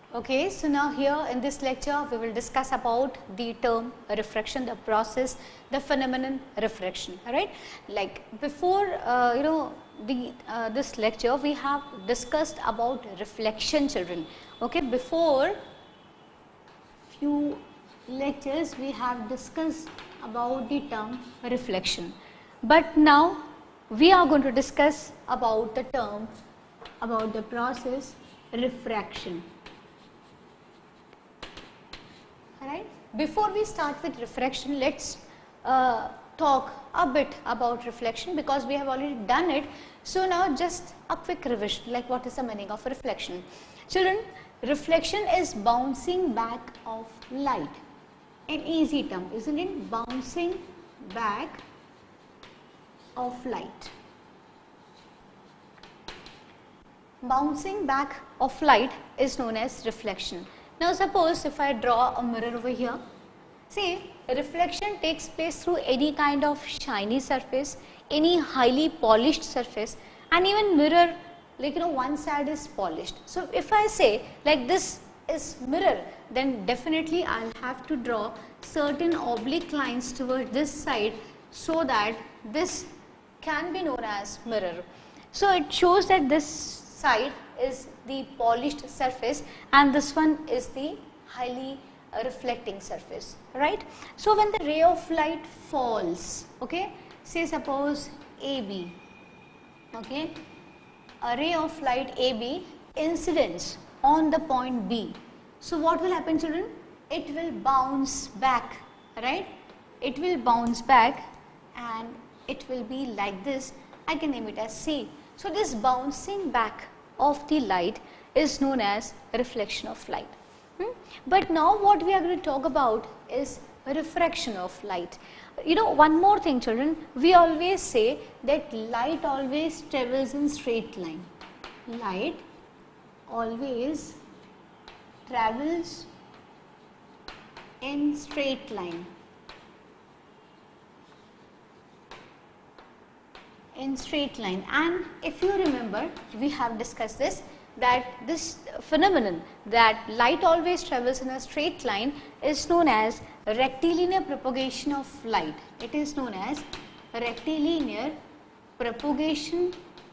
Okay, so now here in this lecture we will discuss about the term refraction, the process, the phenomenon refraction, alright. Like before this lecture we have discussed about reflection, children. Okay, before few lectures we have discussed about the term reflection, but now we are going to discuss about the term, about the process refraction. Alright. Before we start with refraction, let's talk a bit about reflection because we have already done it. So now just a quick revision, like what is the meaning of reflection. Children, reflection is bouncing back of light. An easy term, isn't it? Bouncing back of light. Bouncing back of light is known as reflection. Now suppose if I draw a mirror over here, see, reflection takes place through any kind of shiny surface, any highly polished surface, and even mirror, like one side is polished. So if I say like this is mirror, then definitely I'll have to draw certain oblique lines toward this side so that this can be known as mirror. So it shows that this side is the polished surface and this one is the highly reflecting surface, right. So when the ray of light falls, okay, say suppose AB, okay, a ray of light AB incidents on the point B. So what will happen, children? It will bounce back, right. It will bounce back and it will be like this. I can name it as C. So this bouncing back of the light is known as reflection of light. But now what we are going to talk about is refraction of light. One more thing, children, we always say that light always travels in straight line. Light always travels in straight line. In straight line, and if you remember, we have discussed this, that this phenomenon that light always travels in a straight line is known as rectilinear propagation of light. It is known as rectilinear propagation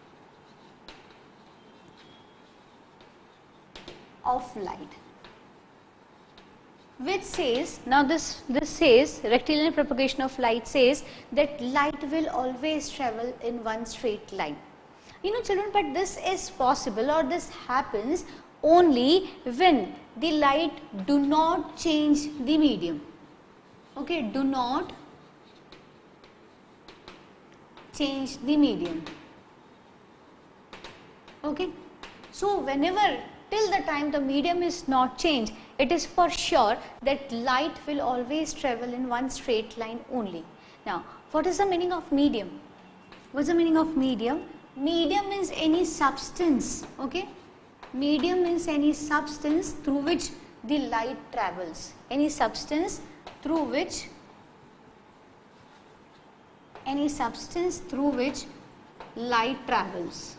of light, which says, now this says, rectilinear propagation of light says that light will always travel in one straight line. Children, but this is possible or this happens only when the light do not change the medium. Okay, do not change the medium. Okay, so whenever till the time the medium is not changed, it is for sure that light will always travel in one straight line only. Now, what is the meaning of medium? What is the meaning of medium? Medium means any substance, okay? Medium means any substance through which the light travels. Any substance through which light travels.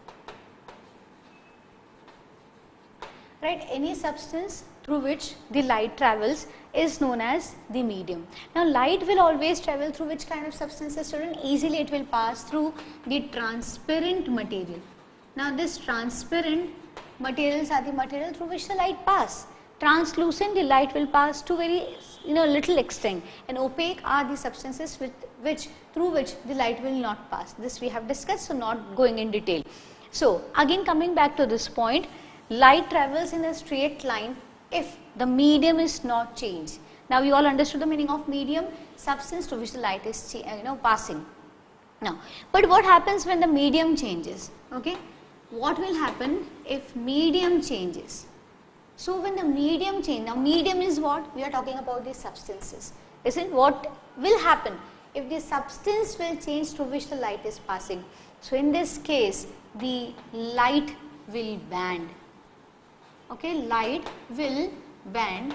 Right, any substance through which the light travels is known as the medium. Now light will always travel through which kind of substances, children? Easily it will pass through the transparent material. Now this transparent materials are the material through which the light pass. Translucent, the light will pass to very little extent, and opaque are the substances through which the light will not pass. This we have discussed, so not going in detail. So again coming back to this point, light travels in a straight line if the medium is not changed. Now you all understood the meaning of medium, substance to which the light is passing. Now, but what happens when the medium changes? Okay, what will happen if medium changes? So when the medium changes, now medium is what? We are talking about the substances. Isn't what will happen if the substance will change through which the light is passing? So in this case, the light will bend. Okay, light will bend,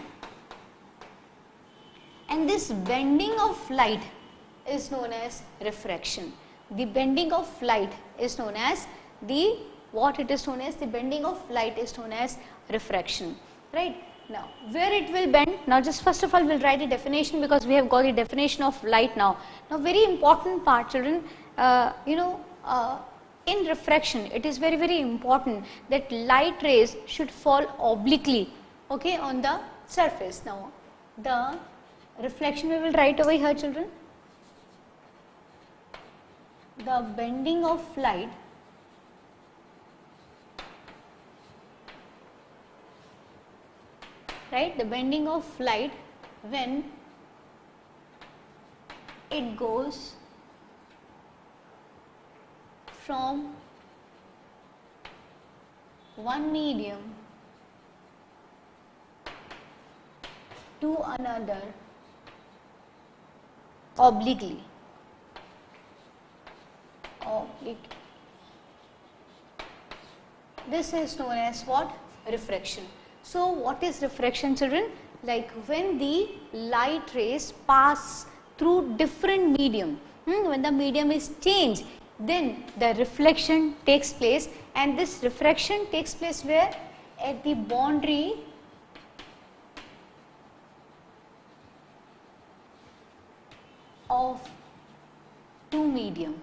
and this bending of light is known as refraction. The bending of light is known as the, what it is known as, the bending of light is known as refraction. right? Now, where it will bend, now just first of all we will write the definition, because we have got the definition of light now. Now, very important part, children, in refraction it is very, very important that light rays should fall obliquely, okay, on the surface. Now, the reflection we will write over here, children. The bending of light the bending of light when it goes from one medium to another obliquely. This is known as what? Refraction. So, what is refraction, children? Like when the light rays pass through different medium, when the medium is changed, then the reflection takes place, and this refraction takes place where? At the boundary of two medium,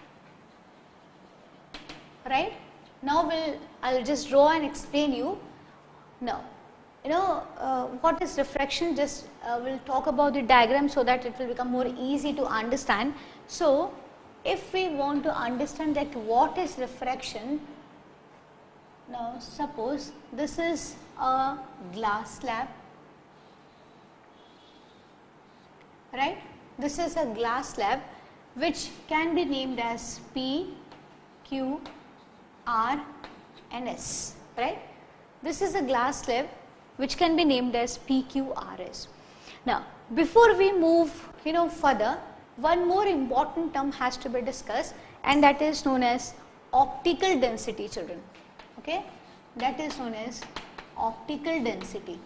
right? Now I'll just draw and explain you. Now, what is refraction? Just we'll talk about the diagram so that it will become more easy to understand. So, if we want to understand that what is refraction, now suppose this is a glass slab, right? This is a glass slab which can be named as P, Q, R and S, right? This is a glass slab which can be named as PQRS. Now, before we move further, one more important term has to be discussed, and that is known as optical density, children. Okay, that is known as optical density,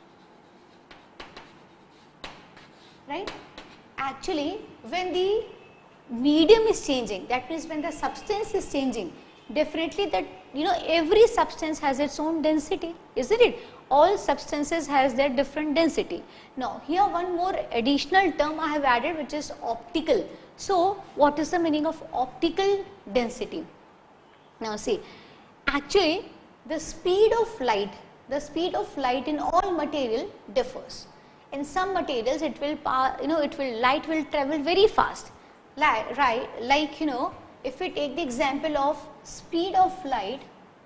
right? Actually, when the medium is changing, that means when the substance is changing, definitely that every substance has its own density, isn't it? All substances has their different density. Now, here one more additional term I have added, which is optical. So, what is the meaning of optical density? Now, see, actually the speed of light in all material differs. In some materials it will light will travel very fast, right? Like if we take the example of speed of light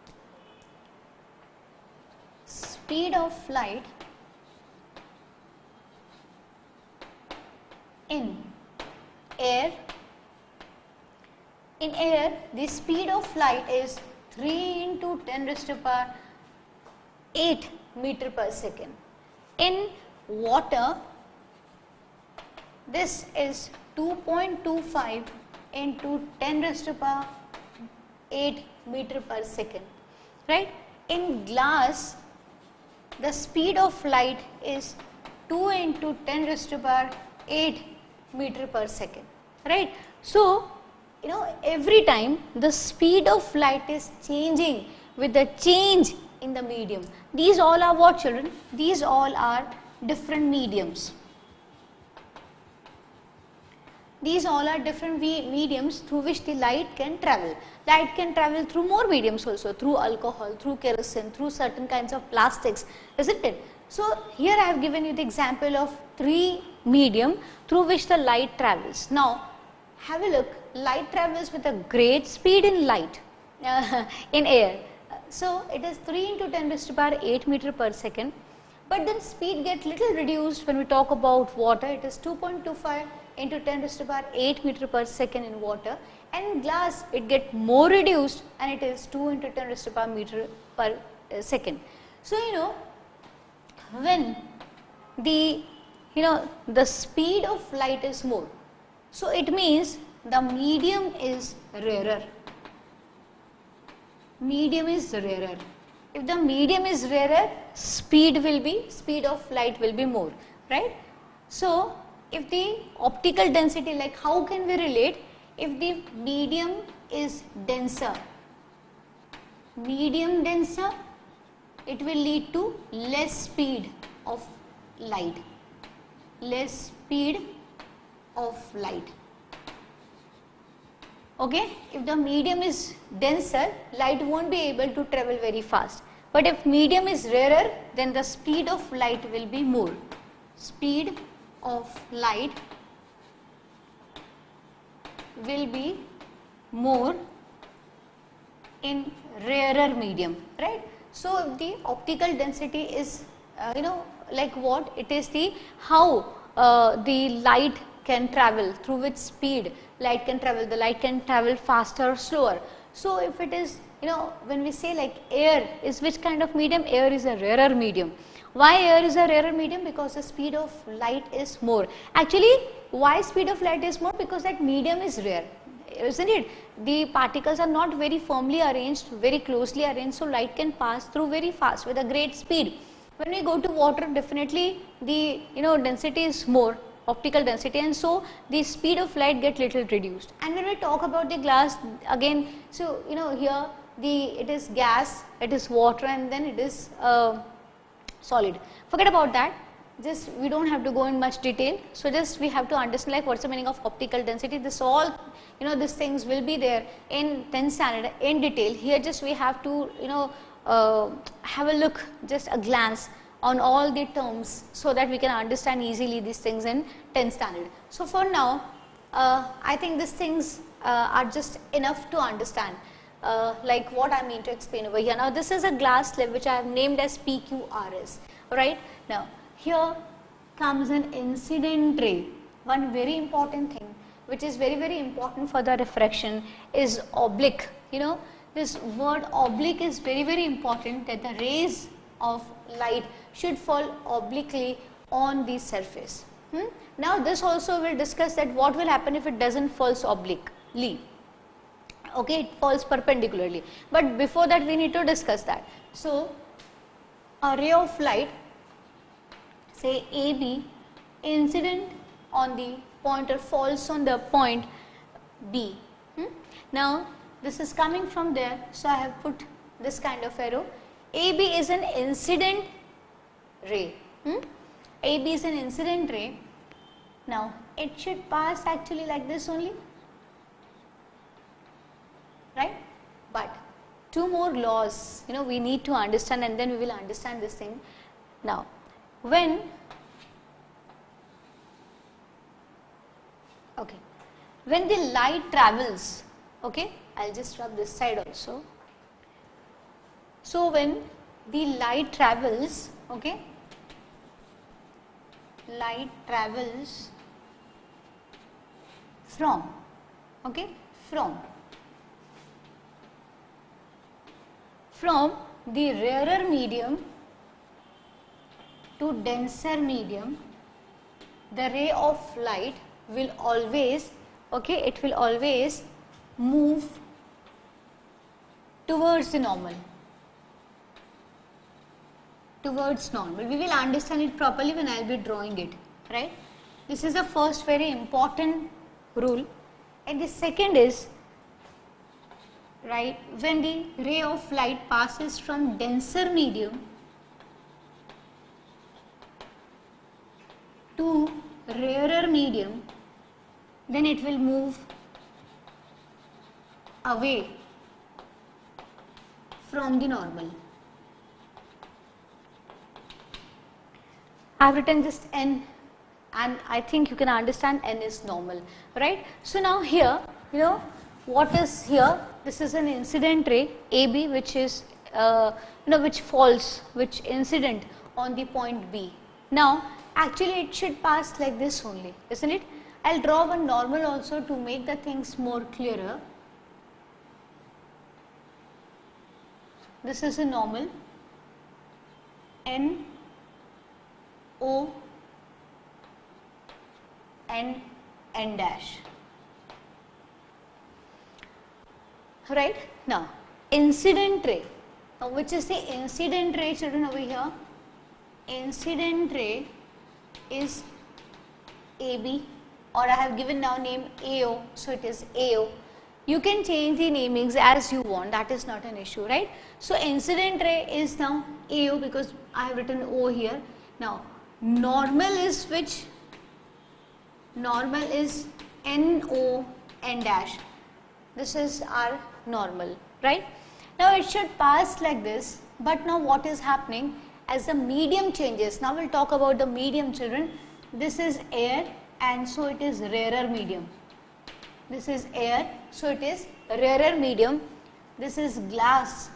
in air, the speed of light is 3 into 10 raised to power 8 meter per second. In water, this is 2.25 into 10 raised to power 8 meter per second, right? In glass, the speed of light is 2 into 10 raised to power 8 meter per second, right? So, every time the speed of light is changing with the change in the medium. These all are what, children? These all are different mediums. These all are different mediums through which the light can travel. Light can travel through more mediums also, through alcohol, through kerosene, through certain kinds of plastics, isn't it? So, here I have given you the example of 3 medium through which the light travels. Now, have a look. Light travels with a great speed in light, in air. So, it is 3 into 10 raised to power 8 meter per second. But then speed gets little reduced when we talk about water. It is 2.25 into 10 raised to power 8 meter per second in water, and in glass it gets more reduced and it is 2 into 10 raised to power meter per second. So, when the speed of light is more, so it means the medium is rarer. Medium is rarer. If the medium is rarer, speed of light will be more, right? So, if the optical density, like how can we relate? If the medium is denser, medium denser, it will lead to less speed of light. Less speed of light. Okay, if the medium is denser, light won't be able to travel very fast. But if medium is rarer, then the speed of light will be more. Speed of light will be more in rarer medium, right? So if the optical density is like what it is, the how the light can travel, through which speed light can travel, the light can travel faster or slower. So if it is, when we say like air is which kind of medium, air is a rarer medium. Why air is a rarer medium? Because the speed of light is more. Actually, why speed of light is more? Because that medium is rare, isn't it? The particles are not very firmly arranged, very closely arranged, so light can pass through very fast with a great speed. When we go to water, definitely the density is more, optical density, and so the speed of light get little reduced. And when we talk about the glass again, so here it is gas, it is water, and then it is solid. Forget about that. Just we don't have to go in much detail. So just we have to understand like what's the meaning of optical density. This all these things will be there in 10th standard in detail. Here just we have to have a look, just a glance on all the terms, so that we can understand easily these things in 10th standard. So for now, I think these things are just enough to understand. Like what I mean to explain over here. Now this is a glass slab which I have named as PQRS, right? Now here comes an incident ray. One very important thing which is very, very important for the refraction is oblique. This word oblique is very, very important, that the rays of light should fall obliquely on the surface. Now this also will discuss that what will happen if it doesn't falls obliquely. Okay, it falls perpendicularly, but before that we need to discuss that. So a ray of light, say AB, incident on the point or falls on the point B. Now this is coming from there, so I have put this kind of arrow. AB is an incident ray. AB is an incident ray. Now it should pass actually like this only, right? But two more laws we need to understand, and then we will understand this thing. Now when the light travels, okay, I'll just rub this side also. So when the light travels, okay, light travels from, okay, from the rarer medium to denser medium, the ray of light will always, okay, it will always move towards the normal. Towards normal. We will understand it properly when I will be drawing it, right? This is the first very important rule. And the second is, right, when the ray of light passes from denser medium to rarer medium, then it will move away from the normal. I have written just N, and I think you can understand N is normal, right? So now here, what is here? This is an incident ray AB, which is which falls, which incident on the point B. Now actually it should pass like this only, isn't it? I'll draw one normal also to make the things more clearer. This is a normal, N, O, and N dash. Right? Now, incident ray. Now, which is the incident ray, children, over here? Incident ray is AB, or I have given now name AO, so it is AO. you can change the namings as you want, that is not an issue, right? So incident ray is now AO because I have written O here. Now normal is which? Normal is NO N dash. This is our normal, right? Now it should pass like this, but now what is happening as the medium changes? Now we'll talk about the medium, children. This is air and so it is rarer medium. This is air, so it is rarer medium. This is glass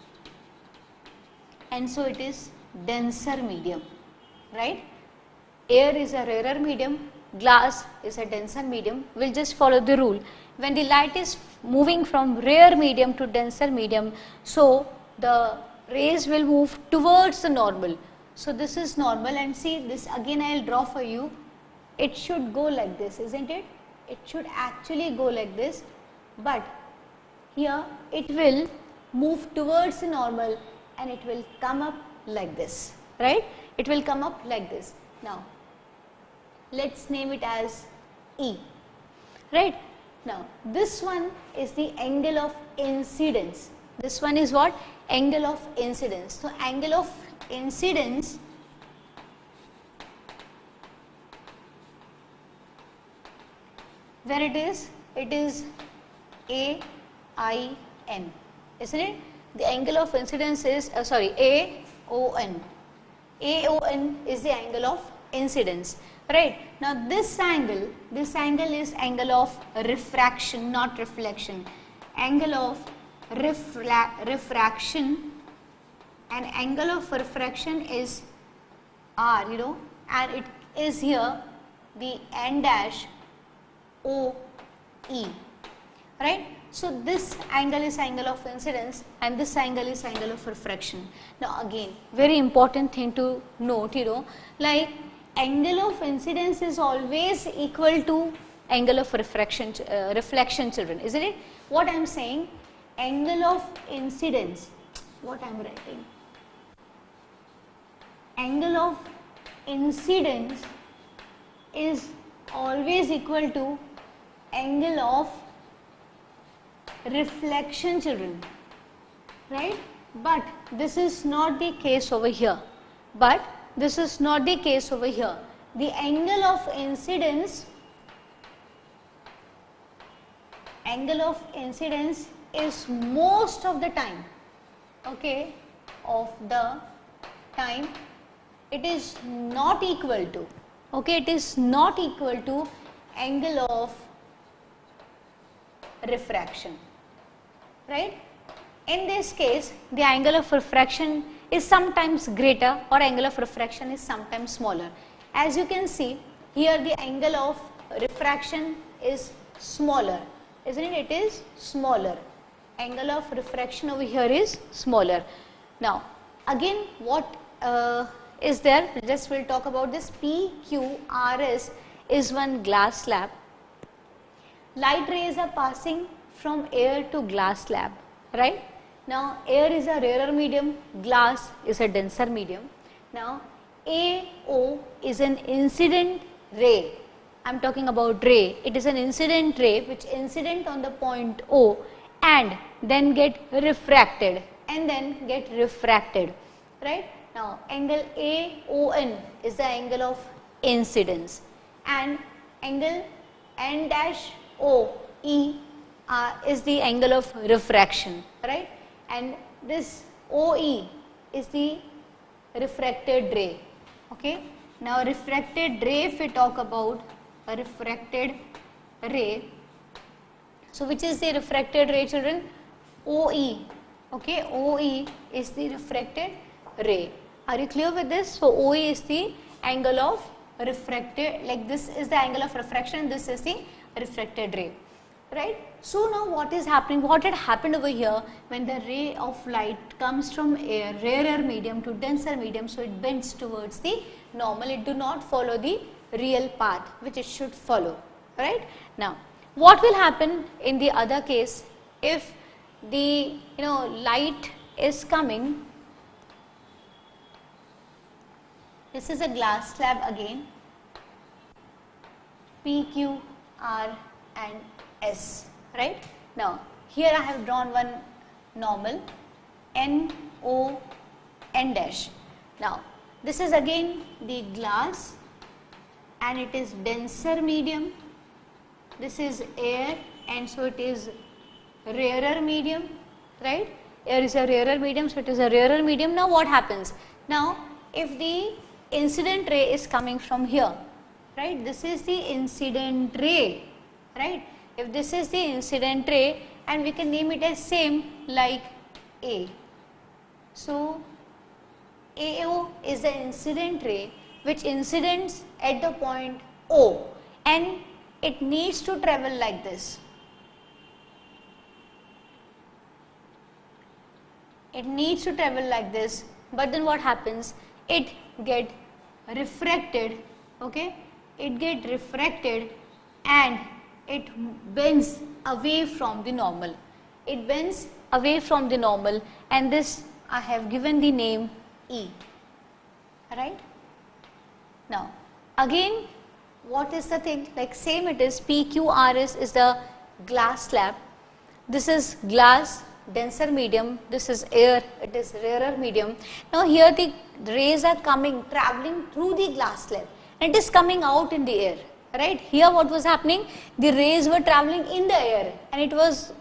and so it is denser medium, right? Air is a rarer medium, glass is a denser medium. We'll just follow the rule. When the light is moving from rare medium to denser medium, so the rays will move towards the normal. So this is normal, and see this again I will draw for you. It should go like this, isn't it? It should actually go like this, but here it will move towards the normal and it will come up like this, right? It will come up like this. Now let's name it as E, right? Now this one is the angle of incidence. This one is what? Angle of incidence. So angle of incidence where it is AIN, isn't it? The angle of incidence is AON. AON is the angle of incidence, right? Now this angle is angle of refraction, not reflection. Angle of refraction, and angle of refraction is R, you know, and it is here the N dash OE, right? So this angle is angle of incidence and this angle is angle of refraction. Now again, very important thing to note, you know, like angle of incidence is always equal to angle of reflection, children, isn't it? What I am saying, angle of incidence, what I am writing, angle of incidence is always equal to angle of reflection, children, right? But this is not the case over here. The angle of incidence is most of the time, okay, of the time it is not equal to, okay, it is not equal to angle of refraction, right? In this case, the angle of refraction is sometimes greater or angle of refraction is sometimes smaller. As you can see here, the angle of refraction is smaller, isn't it? It is smaller. Angle of refraction over here is smaller. Now again, what is there? Just we'll talk about this. PQRS is one glass slab. Light rays are passing from air to glass slab, right? Now air is a rarer medium, glass is a denser medium. Now AO is an incident ray. I am talking about ray. It is an incident ray which incident on the point O and then get refracted right? Now angle AON is the angle of incidence and angle N dash OE is the angle of refraction, right? And this OE is the refracted ray, okay? Now refracted ray, if we talk about a refracted ray, so which is the refracted ray, children? OE, okay? OE is the refracted ray. Are you clear with this? So OE is the angle of refracted, like this is the angle of refraction, this is the refracted ray, right? So now what is happening, what had happened over here when the ray of light comes from air, rarer medium to denser medium, so it bends towards the normal, it do not follow the real path which it should follow, right? Now what will happen in the other case if the light is coming, this is a glass slab again, P, Q, R and S, right? Now here I have drawn one normal, NO N dash. Now this is again the glass and it is denser medium. This is air and so it is rarer medium, right? Air is a rarer medium, so it is a rarer medium. Now what happens? Now if the incident ray is coming from here, right? This is the incident ray, right? If this is the incident ray and we can name it as same like A. So AO is the incident ray which incidents at the point O and it needs to travel like this. It needs to travel like this, but then what happens? It get refracted, okay? It get refracted and it bends away from the normal. It bends away from the normal and this I have given the name E, right? Now again what is the thing, like same it is PQRS is the glass slab, this is glass denser medium, this is air, it is rarer medium. Now here the rays are coming, traveling through the glass slab and it is coming out in the air, right? Here what was happening, the rays were traveling in the air and it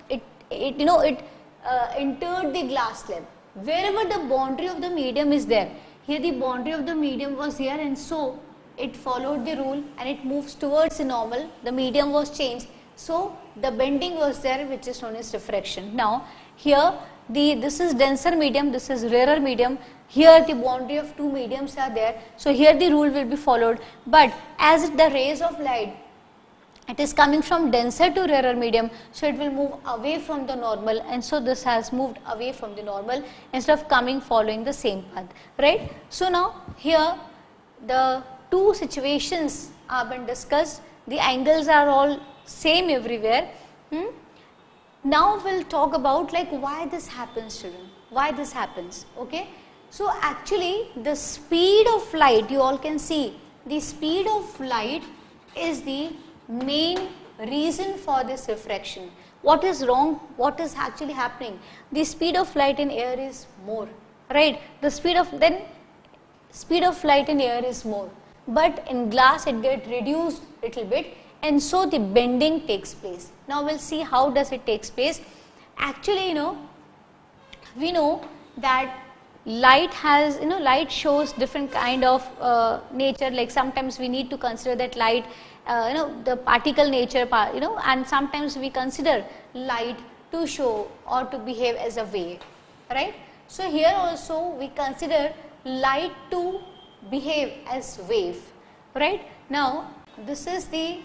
entered the glass slab. Wherever the boundary of the medium is there, here the boundary of the medium was here and so it followed the rule and it moves towards the normal, the medium was changed, so the bending was there which is known as refraction. Now here this is denser medium, this is rarer medium, here the boundary of two mediums are there, so here the rule will be followed, but as the rays of light, it is coming from denser to rarer medium, so it will move away from the normal and so this has moved away from the normal instead of coming following the same path, right? So now here the two situations have been discussed, the angles are all same everywhere. Now we will talk about like why this happens, children, why this happens, okay? So actually the speed of light, you all can see, the speed of light is the main reason for this refraction. What is wrong? What is actually happening? The speed of light in air is more, right? The speed of light in air is more, but in glass it gets reduced little bit and so the bending takes place. Now we'll see how does it takes place. Actually, we know that light has, light shows different kind of nature, like sometimes we need to consider that light the particle nature, and sometimes we consider light to show or to behave as a wave, right? So here also we consider light to behave as wave, right? Now this is the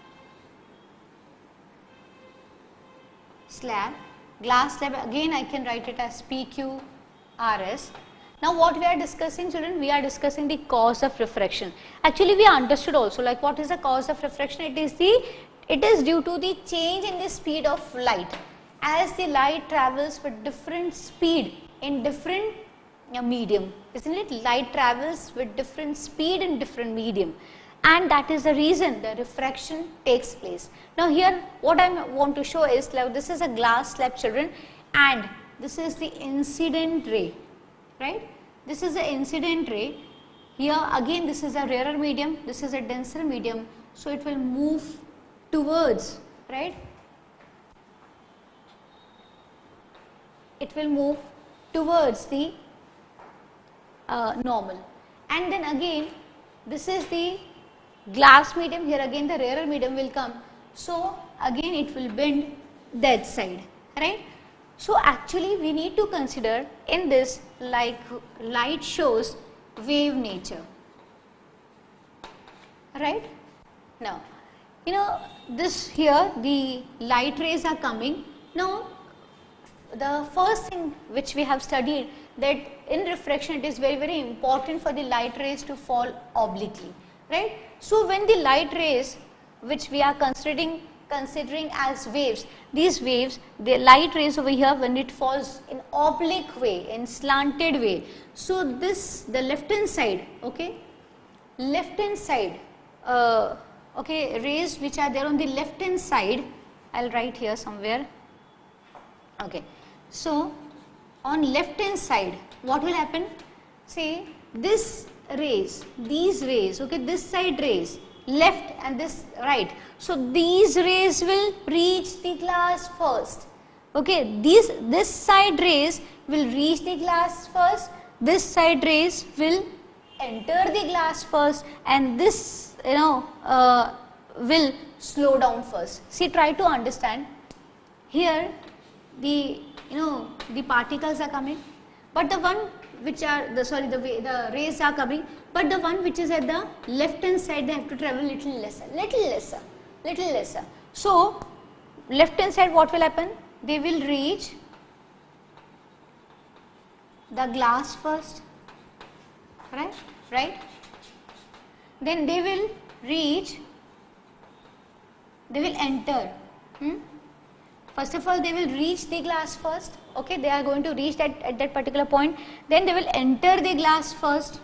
slab, glass slab, again I can write it as PQRS. Now what we are discussing, children, we are discussing the cause of refraction. Actually we understood also like what is the cause of refraction. It is due to the change in the speed of light. As the light travels with different speed in different medium, isn't it? Light travels with different speed in different medium and that is the reason the refraction takes place. Now here what I want to show is like this is a glass slab, children, and this is the incident ray. Right? This is the incident ray. Here again this is a rarer medium, this is a denser medium, so it will move towards, right? It will move towards the normal. And then again this is the glass medium, here again the rarer medium will come, so again it will bend that side, right? So actually we need to consider in this like light shows wave nature, right? Now this here the light rays are coming. Now the first thing which we have studied that in refraction it is very, very important for the light rays to fall obliquely, right? So when the light rays which we are considering as waves, these waves, the light rays over here, when it falls in oblique way, in slanted way, so this the left hand side, okay, left hand side, okay, rays which are there on the left hand side, I will write here somewhere, Okay, so on left hand side, what will happen? Say this rays, these rays, okay, this side rays, left and this right. So these rays will reach the glass first. Okay, this side rays will reach the glass first. This side rays will enter the glass first, and this will slow down first. See, try to understand. Here the the particles are coming, but the one which are the rays are coming, but the one which is at the left hand side, they have to travel little lesser. So left hand side, what will happen? They will reach the glass first, right? Then they will enter. First of all, they will reach the glass first. Okay, they are going to reach that at that particular point. Then they will enter the glass first.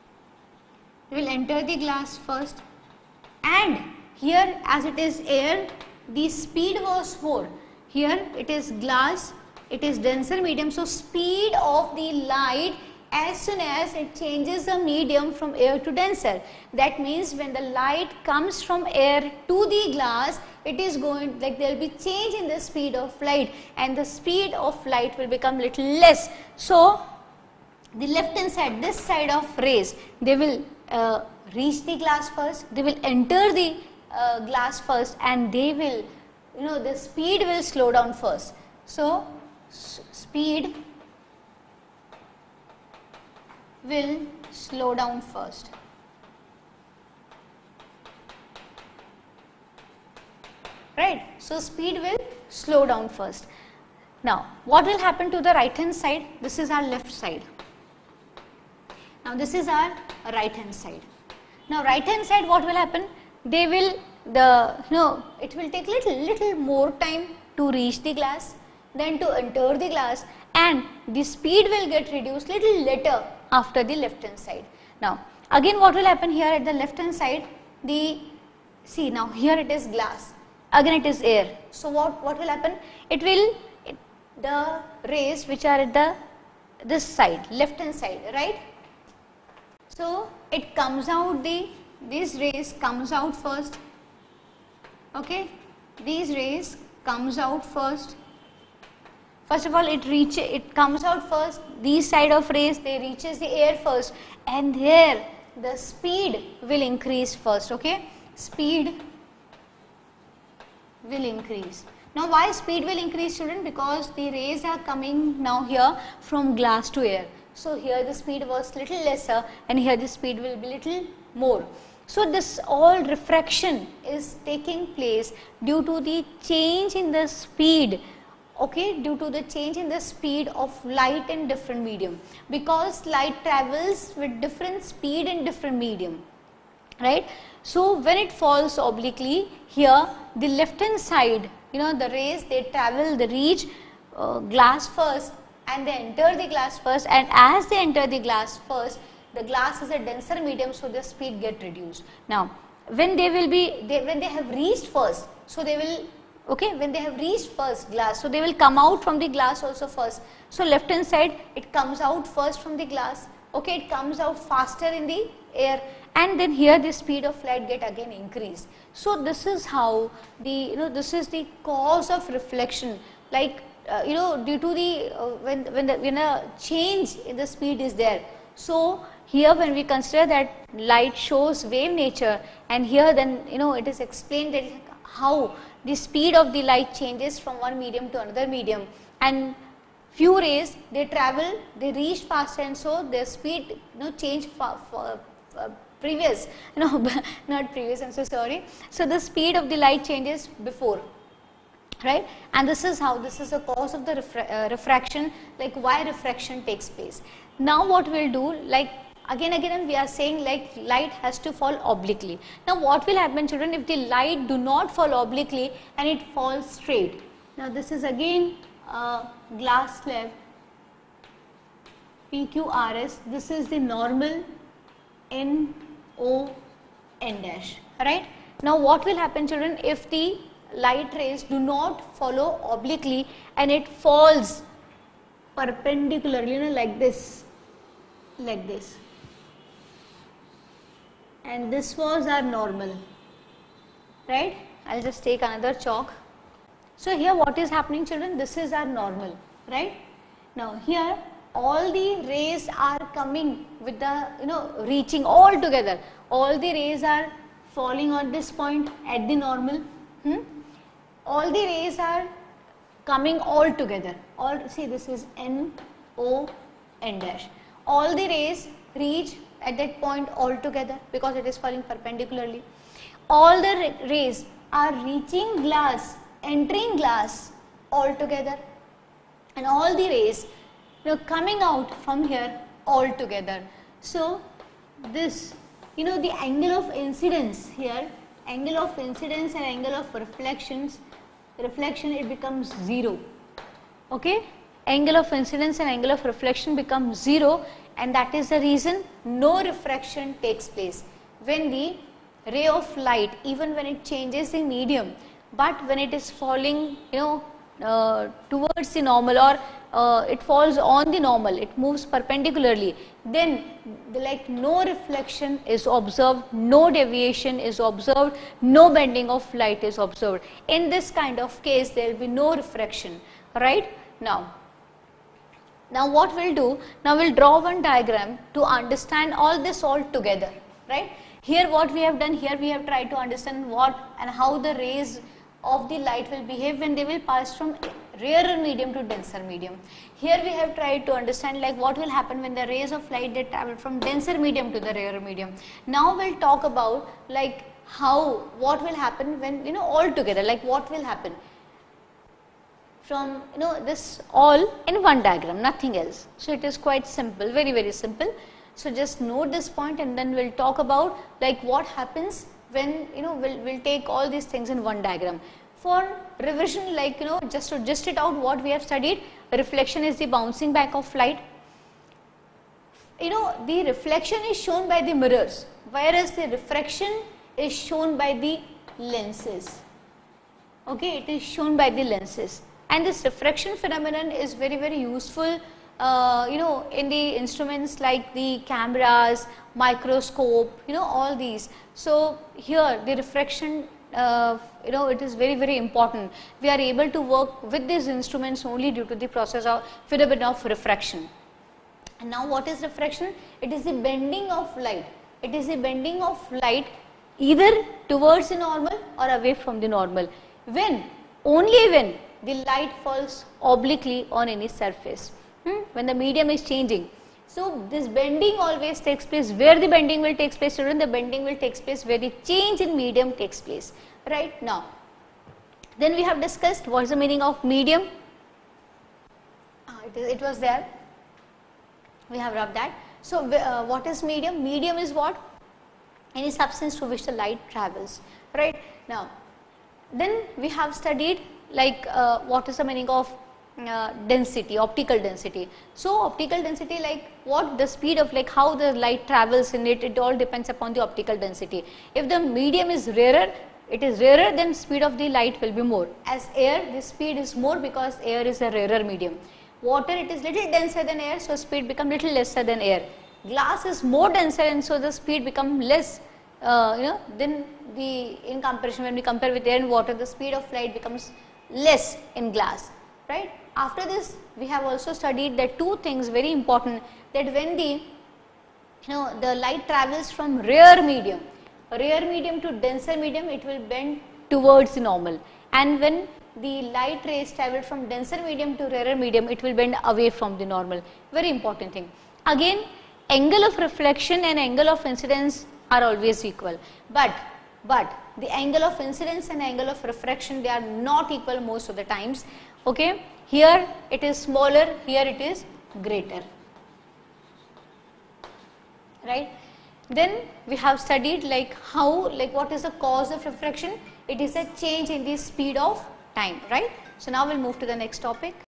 And here, as it is air, the speed was more. Here it is glass, it is denser medium. So speed of the light, as soon as it changes the medium from air to denser, that means when the light comes from air to the glass, it is going, like there will be change in the speed of light, and the speed of light will become little less. So the left hand side, this side of rays, they will reach the glass first, they will enter the glass first, and they will, the speed will slow down first. So speed will slow down first. Right? So speed will slow down first. Now what will happen to the right hand side? This is our left side. Now this is our right hand side. Now right hand side, what will happen? They will, it will take little more time to reach the glass, then to enter the glass, and the speed will get reduced little later after the left hand side. Now again, what will happen here at the left hand side? See, now here it is glass, again it is air. So what will happen? The rays which are at this side, left hand side, right? So it comes out, these rays comes out first. Okay, these rays comes out first. First of all, it comes out first. These side of rays, they reaches the air first, and here the speed will increase first. Okay, speed will increase. Now why speed will increase, student? Because the rays are coming now here from glass to air. So here the speed was little lesser, and here the speed will be little more. So this all refraction is taking place due to the change in the speed. Okay, due to the change in the speed of light in different medium, because light travels with different speed in different medium, right? So when it falls obliquely, here the left hand side, the rays, they travel, they reach glass first, and they enter the glass first, and as they enter the glass first, the glass is a denser medium, so the speed get reduced. Now when when they have reached first, so they will, when they have reached first glass, so they will come out from the glass also first. So left hand side, it comes out first from the glass. Okay, it comes out faster in the air, and then here the speed of light get again increased. So this is how this is the cause of reflection, like due to the when a change in the speed is there. So here when we consider that light shows wave nature, and here then it is explained that how the speed of the light changes from one medium to another medium, and few rays, they travel, they reach faster, and so their speed change previous, not previous, I am so sorry. So the speed of the light changes before, right? And this is how, this is a cause of the refraction, like why refraction takes place. Now what we will do, like again we are saying like light has to fall obliquely. Now what will happen, children, if the light do not fall obliquely and it falls straight? Now this is again a glass slab, PQRS, this is the normal NO N dash, right? Now what will happen, children, if the light rays do not follow obliquely and it falls perpendicularly, like this, and this was our normal, right? I'll just take another chalk. So here what is happening, children? This is our normal, right? Now here all the rays are coming with the, reaching all together. All the rays are falling on this point at the normal. All the rays are coming all together. See, this is N, O, N dash. All the rays reach at that point all together because it is falling perpendicularly. All the rays are reaching glass, entering glass all together, and all the rays coming out from here all together. So this, the angle of incidence here, angle of incidence and angle of reflection, it becomes 0. Okay, angle of incidence and angle of reflection becomes 0, and that is the reason no refraction takes place when the ray of light, even when it changes the medium, but when it is falling towards the normal, or it falls on the normal, it moves perpendicularly, then no reflection is observed, no deviation is observed, no bending of light is observed. In this kind of case there will be no refraction, right? Now what we'll do, now we'll draw one diagram to understand all this all together, right? Here what we have done, here we have tried to understand what and how the rays of the light will behave when they will pass from rarer medium to denser medium. Here we have tried to understand what will happen when the rays of light, they travel from denser medium to the rarer medium. Now we'll talk about what will happen when all together, what will happen from this all in one diagram, nothing else. So it is quite simple, very very simple. So just note this point, and then we'll talk about what happens when we'll take all these things in one diagram. For revision, just to gist it out, what we have studied, reflection is the bouncing back of light. The reflection is shown by the mirrors, whereas the refraction is shown by the lenses. Okay, it is shown by the lenses, and this refraction phenomenon is very very useful in the instruments like the cameras, microscope, all these. So here the refraction, it is very very important. We are able to work with these instruments only due to the process of phenomenon of refraction. And now what is refraction? It is the bending of light. It is the bending of light either towards the normal or away from the normal. Only when the light falls obliquely on any surface. When the medium is changing. So this bending always takes place. Where the bending will take place, children? The bending will take place where the change in medium takes place. Right now. Then we have discussed what is the meaning of medium. It was there. We have rubbed that. So what is medium? Medium is what? Any substance through which the light travels. Right now. Then we have studied what is the meaning of density, optical density. So optical density, what the speed of how the light travels in it, it all depends upon the optical density. If the medium is rarer, it is rarer, then speed of the light will be more. As air, the speed is more because air is a rarer medium. Water, it is little denser than air, so speed become little lesser than air. Glass is more denser, and so the speed become less then in comparison, when we compare with air and water, the speed of light becomes less in glass, right? After this, we have also studied that two things very important, that when the light travels from rare medium to denser medium, it will bend towards the normal, and when the light rays travel from denser medium to rarer medium, it will bend away from the normal. Very important thing. Again, angle of reflection and angle of incidence are always equal, but the angle of incidence and angle of refraction, they are not equal most of the times. Okay, here it is smaller, here it is greater, right? Then we have studied what is the cause of refraction. It is a change in the speed of time, right? So now we'll move to the next topic.